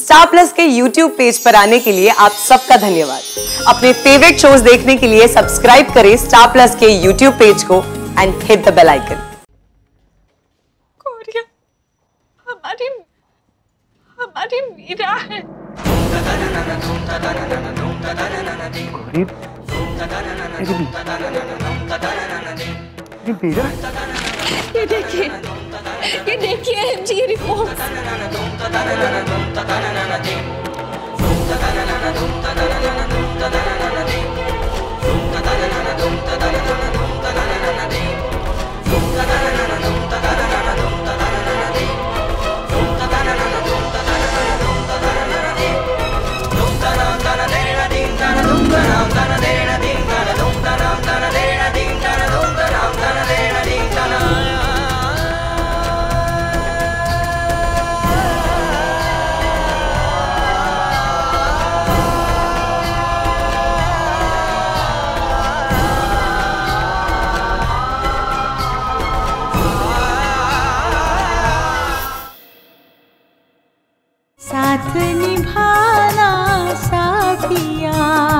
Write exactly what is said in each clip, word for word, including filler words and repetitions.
Star Plus के YouTube page पर आने के लिए आप सबका धन्यवाद। अपने फेवरेट शोज देखने के लिए सब्सक्राइब करें स्टार प्लस के यूट्यूब पेज को and hit the bell icon. कोरिया हमारी हमारी मीरा है। ये मीरा? ये देखिए, ये देखिए एमजी ये रिपोर्ट। साथ निभाना साथिया।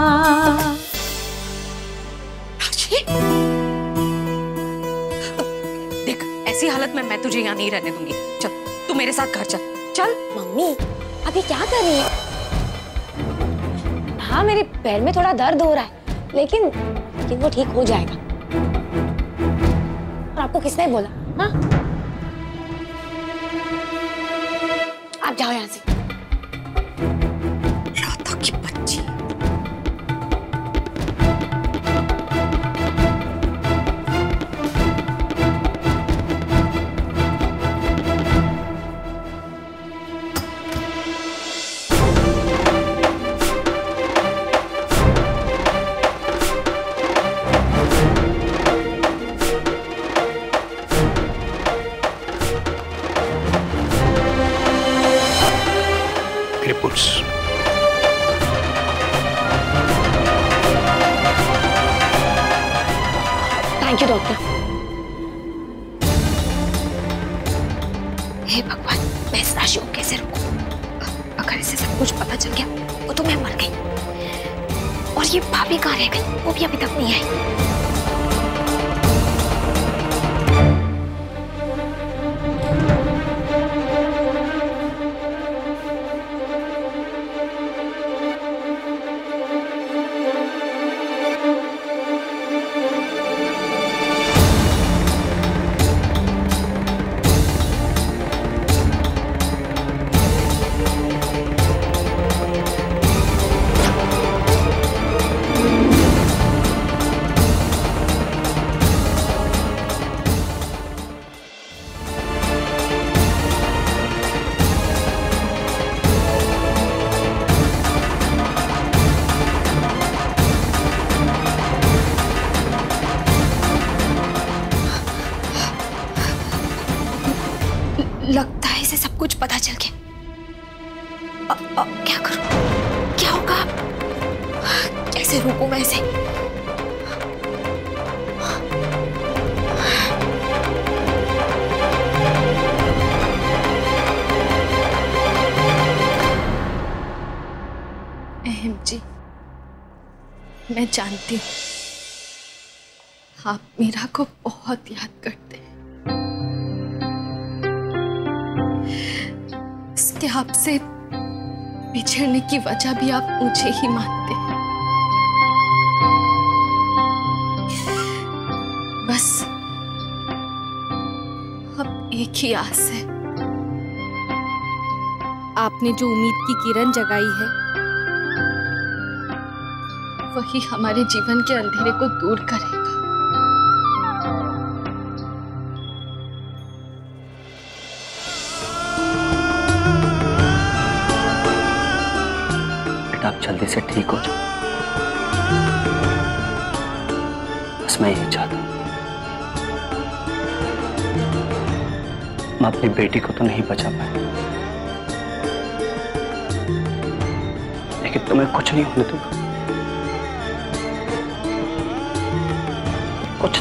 देख ऐसी हालत में मैं तुझे यहाँ नहीं रहने दूंगी। चल तू मेरे साथ घर चल। चल। मम्मी अभी क्या कर रही है? हाँ मेरे पैर में थोड़ा दर्द हो रहा है लेकिन लेकिन वो ठीक हो जाएगा। और आपको किसने बोला? हाँ आप जाओ यहाँ से। राधा की बच्ची। रिपोर्ट्स। Thank you doctor. हे भगवान मैं इस राशि को कैसे रोकूं? अगर इसे सब कुछ पता चल गया वो तो मैं मर गई। और ये भाभी कहाँ रह गई? वो भी अभी तक नहीं आई। लगता है इसे सब कुछ पता चल गया। अब अब क्या करूं? क्या होगा? कैसे रोकूं मैं इसे? अहम जी मैं जानती हूँ आप मीरा को बहुत याद करते हैं। इसके आपसे बिछड़ने की वजह भी आप मुझे ही मानते हैं। बस अब एक ही आस है। आपने जो उम्मीद की किरण जगाई है वही हमारे जीवन के अंधेरे को दूर करेगा। आप जल्दी से ठीक हो जाओ, बस मैं यही चाहता हूं। मैं अपनी बेटी को तो नहीं बचा पाया, लेकिन तुम्हें कुछ नहीं होने दूंगा। कुछ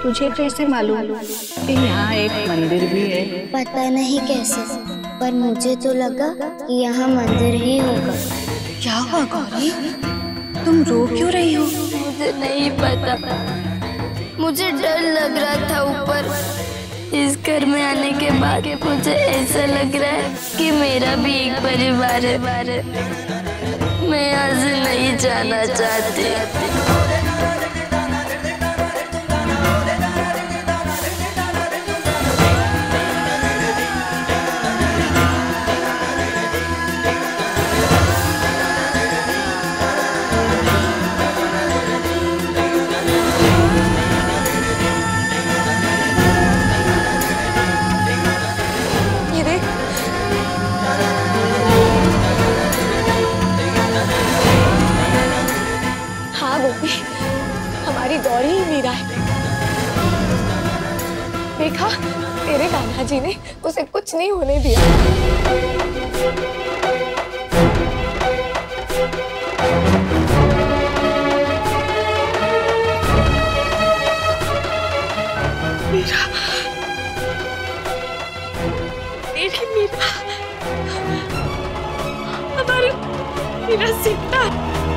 तुझे कैसे मालूम कि यहाँ एक मंदिर भी है? पता नहीं कैसे, पर मुझे तो लगा कि यहाँ मंदिर ही होगा। क्या हुआ गौरी? तुम रो क्यों रही हो? मुझे नहीं पता, मुझे डर लग रहा था ऊपर। इस घर में आने के बाद मुझे ऐसा लग रहा है कि मेरा भी एक परिवार है। मैं यहाँ से नहीं जाना चाहती। हमारी गौरी ही मीरा है। देखा, तेरे कान्हा जी ने उसे कुछ नहीं होने दिया। मीरा, मेरी मीरा, हमारी मीरा जिंदा।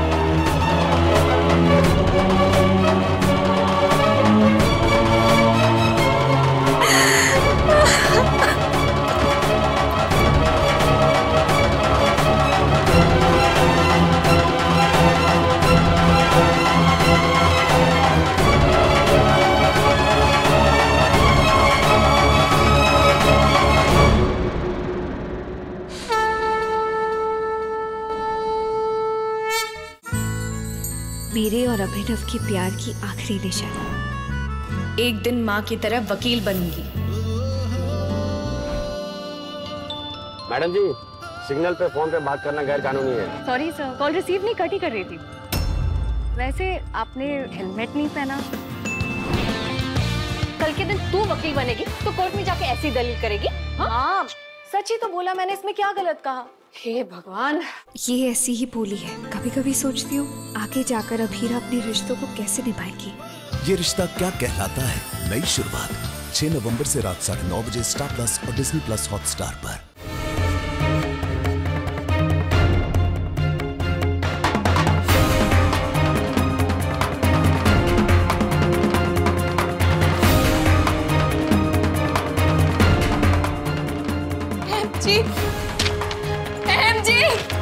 मेरे और अभिनव की प्यार की आखिरी निशानी। एक दिन माँ की तरह वकील बनूंगी। मैडम जी, सिग्नल पे फोन पे बात करना गैर कानूनी है। सॉरी सर, कॉल रिसीव नहीं, कट ही कर रही थी। वैसे आपने हेलमेट नहीं पहना। कल के दिन तू वकील बनेगी तो कोर्ट में जाके ऐसी दलील करेगी? हाँ, सच ही तो बोला मैंने, इसमें क्या गलत कहा? हे भगवान, ये ऐसी ही बोली है। कभी कभी सोचती हूँ आगे जाकर अभीरा अपने रिश्तों को कैसे निभाएगी। ये रिश्ता क्या कहलाता है, नई शुरुआत छह नवंबर से रात साढ़े नौ बजे स्टार प्लस और डिज्नी प्लस हॉटस्टार पर। जी, एम जी,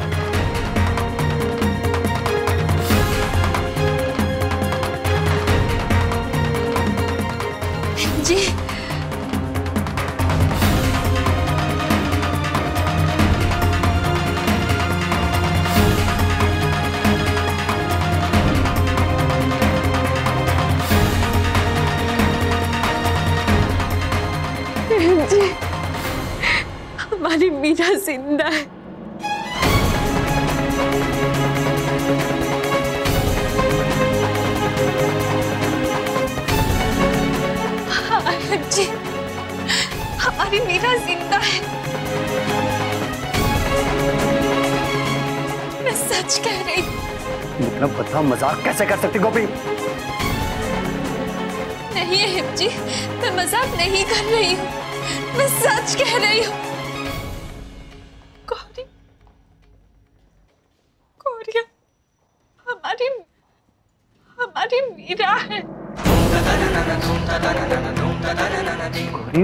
जी, जी, हमारी मीरा जिंदा है। जी, हमारी मीरा जिंदा है। मैं सच कह रही हूँ। इतना बदला मजाक कैसे कर सकती गोपी? नहीं हिम जी, मैं मजाक नहीं कर रही हूँ, मैं सच कह रही हूँ। गौरी, गौरी हमारी हमारी मीरा है। गौरी,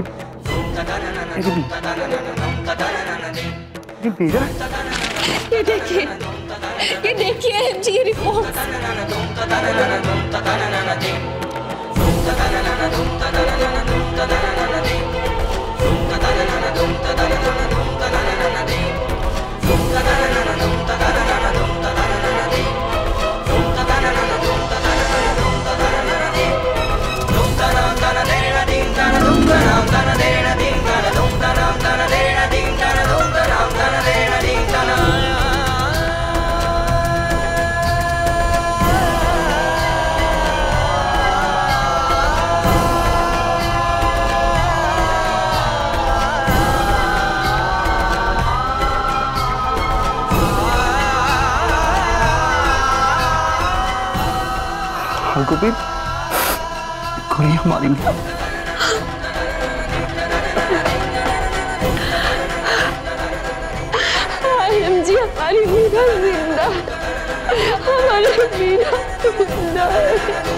मेरी मीरा? ये देखिए, ये देखिए हिम जी, ये रिपोर्ट। गोपी, करी हमारी माँ। आलम जी, हमारी मीरा जिंदा, हमारी मीरा जिंदा है।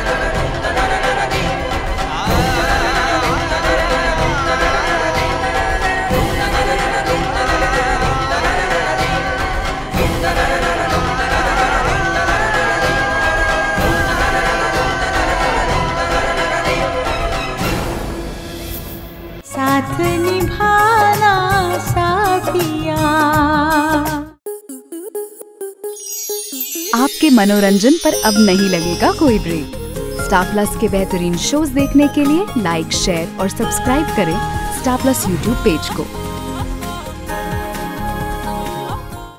साथ निभाना साथिया। आपके मनोरंजन पर अब नहीं लगेगा कोई ब्रेक। स्टार प्लस के बेहतरीन शोज देखने के लिए लाइक, शेयर और सब्सक्राइब करें स्टार प्लस यूट्यूब पेज को।